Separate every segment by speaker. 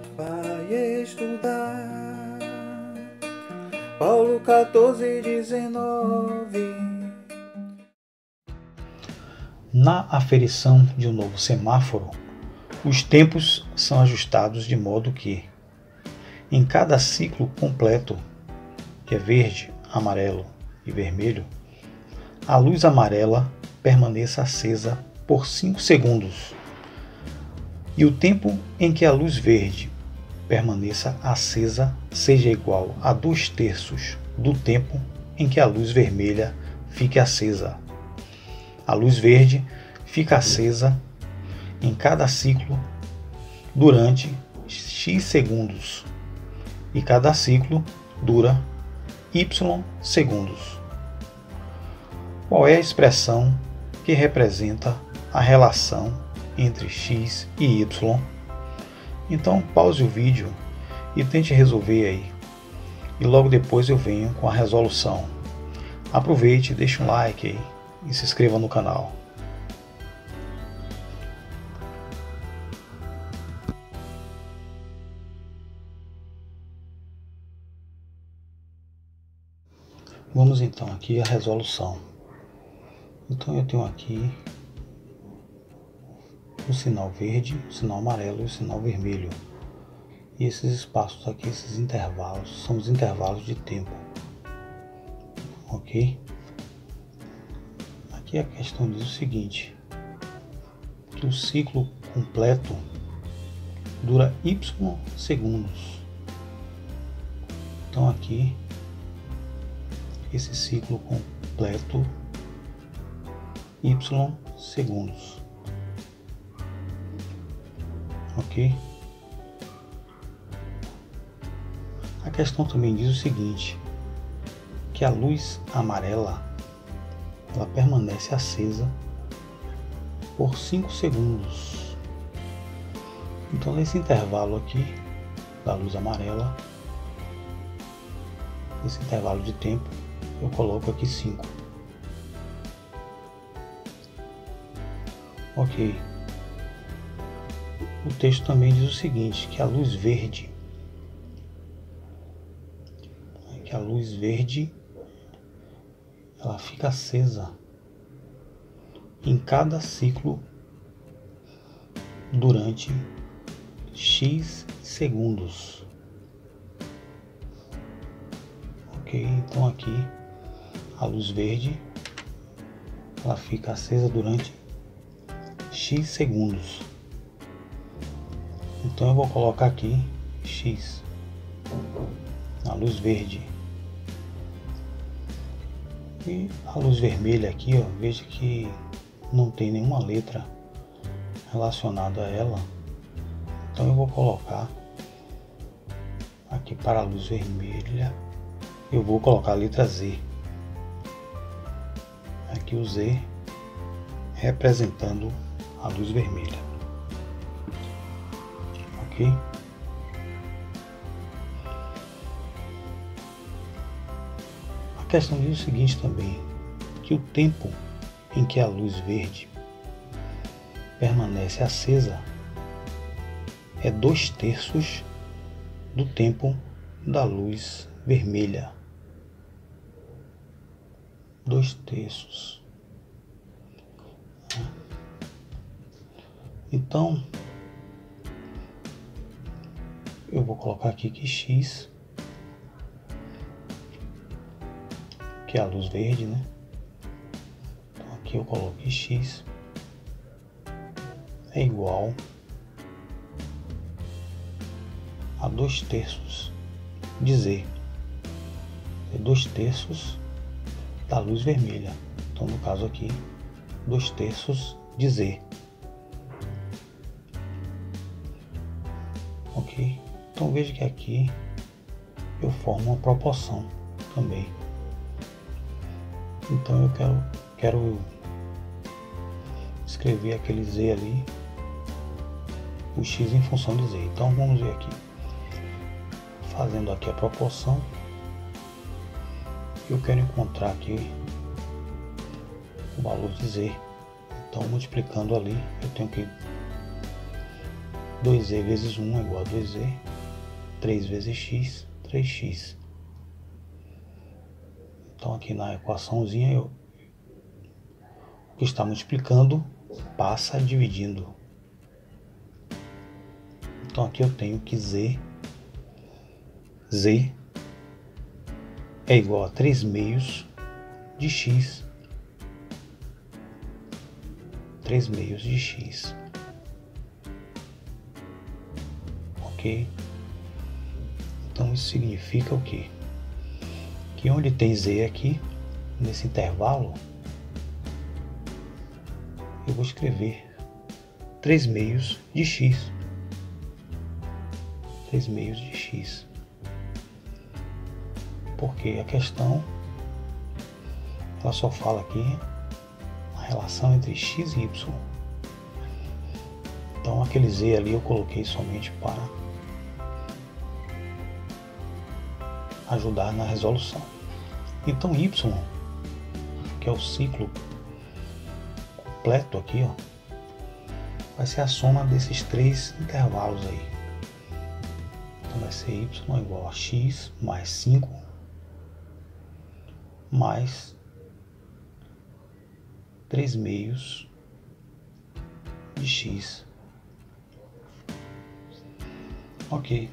Speaker 1: Vai estudar Paulo 14:19.
Speaker 2: Na aferição de um novo semáforo, os tempos são ajustados de modo que, em cada ciclo completo, que é verde, amarelo e vermelho, a luz amarela permaneça acesa por 5 segundos e o tempo em que a luz verde permaneça acesa seja igual a 2/3 do tempo em que a luz vermelha fique acesa. A luz verde fica acesa em cada ciclo durante X segundos e cada ciclo dura Y segundos. Qual é a expressão que representa a relação entre X e Y? Então pause o vídeo e tente resolver aí. E logo depois eu venho com a resolução. Aproveite, deixe um like aí e se inscreva no canal. Vamos então aqui à resolução. Então eu tenho aqui o sinal verde, o sinal amarelo e o sinal vermelho. E esses espaços aqui, esses intervalos, são os intervalos de tempo. Ok? Aqui a questão diz o seguinte, que o ciclo completo dura Y segundos. Então aqui, esse ciclo completo, Y segundos. Ok? A questão também diz o seguinte, que a luz amarela ela permanece acesa por 5 segundos. Então nesse intervalo aqui da luz amarela, esse intervalo de tempo, eu coloco aqui 5. Ok. O texto também diz o seguinte, que a luz verde, ela fica acesa em cada ciclo durante X segundos. Ok, então aqui a luz verde ela fica acesa durante X segundos. Então eu vou colocar aqui X na luz verde. E a luz vermelha aqui, ó, veja que não tem nenhuma letra relacionada a ela. Então eu vou colocar aqui para a luz vermelha, eu vou colocar a letra Z. Aqui o Z representando a luz vermelha. Ok? A questão diz o seguinte também, que o tempo em que a luz verde permanece acesa é 2/3 do tempo da luz vermelha. 2/3. Então eu vou colocar aqui que X, que é a luz verde, né? Então aqui eu coloco que X é igual a 2/3 de Z. É 2/3 da luz vermelha. Então no caso aqui, 2/3 de Z. Ok? Então veja que aqui eu formo uma proporção também. Então eu quero escrever aquele Z ali, o X em função de Z. Então vamos ver aqui. Fazendo aqui a proporção, eu quero encontrar aqui o valor de Z. Então multiplicando ali, eu tenho que 2z vezes 1 é igual a 2z. 3 vezes x, 3x. Então aqui na equaçãozinha, o que está multiplicando passa dividindo. Então aqui eu tenho que z é igual a 3 meios de x. 3 meios de x. Ok? Então isso significa o quê? Que onde tem z aqui, nesse intervalo, eu vou escrever 3 meios de x. 3 meios de x. Porque a questão, ela só fala aqui a relação entre x e y. Então aquele z ali eu coloquei somente para ajudar na resolução. Então y, que é o ciclo completo aqui, ó, vai ser a soma desses três intervalos aí. Então vai ser y igual a x mais 5 mais 3 meios de x. Ok.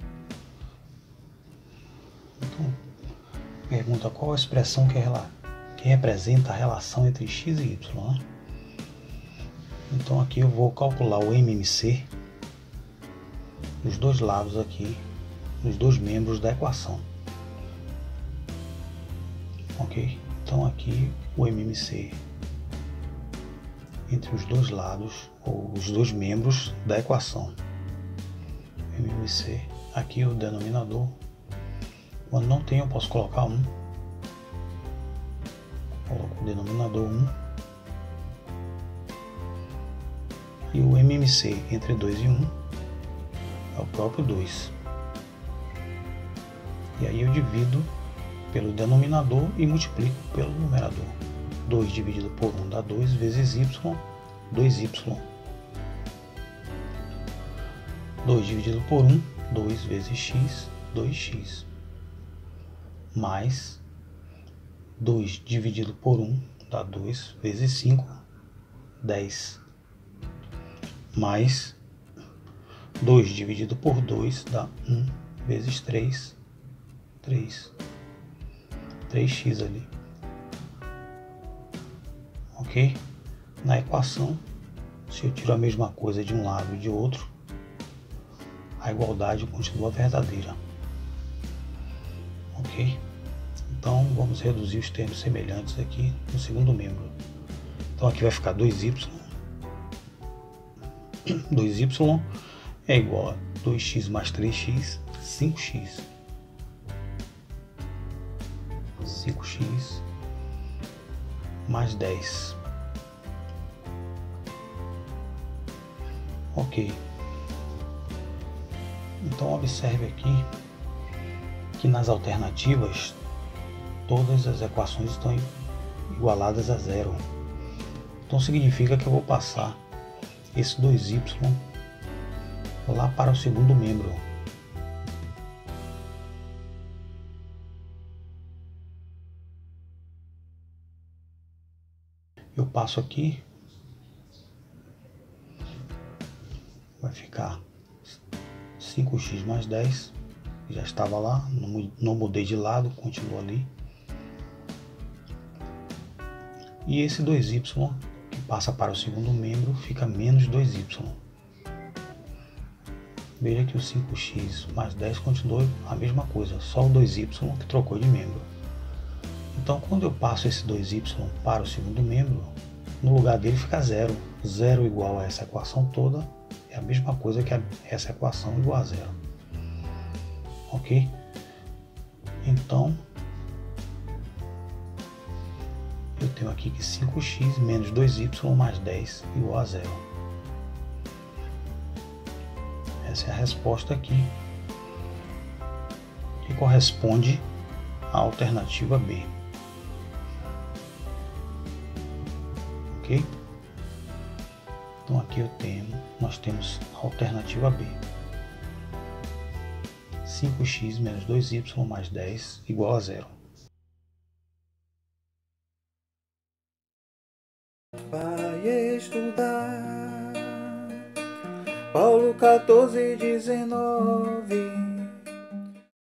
Speaker 2: Então, pergunta qual a expressão que representa a relação entre x e y, né? Então aqui eu vou calcular o MMC dos dois lados aqui, dos dois membros da equação. Ok? Então aqui o MMC entre os dois lados, ou os dois membros da equação. MMC, aqui o denominador. Quando não tem, eu posso colocar 1. Coloco o denominador 1. E o MMC entre 2 e 1 é o próprio 2. E aí eu divido pelo denominador e multiplico pelo numerador. 2 dividido por 1 dá 2 vezes y, 2y. 2 dividido por 1, 2 vezes x, 2x. Mais 2 dividido por 1 dá 2 vezes 5, 10. Mais 2 dividido por 2 dá 1 vezes 3, 3. 3x ali. Ok? Na equação, se eu tiro a mesma coisa de um lado e de outro, a igualdade continua verdadeira. Ok? Então vamos reduzir os termos semelhantes aqui no segundo membro. Então aqui vai ficar 2y. 2y é igual a 2x mais 3x, 5x. 5x mais 10. Ok. Então observe aqui que nas alternativas todas as equações estão igualadas a zero. Então significa que eu vou passar esse 2y lá para o segundo membro. Eu passo aqui, vai ficar 5x mais 10, já estava lá, não mudei de lado, continua ali. E esse 2y que passa para o segundo membro fica menos 2y. Veja que o 5x mais 10 continuou a mesma coisa, só o 2y que trocou de membro. Então quando eu passo esse 2y para o segundo membro, no lugar dele fica 0. 0 igual a essa equação toda é a mesma coisa que essa equação igual a 0. Ok? Então eu tenho aqui que 5x menos 2y mais 10 igual a 0. Essa é a resposta aqui, que corresponde à alternativa B. Ok? Então aqui nós temos a alternativa B. 5x menos 2y mais 10 igual a 0.
Speaker 1: Vai estudar. Paulo 14:19.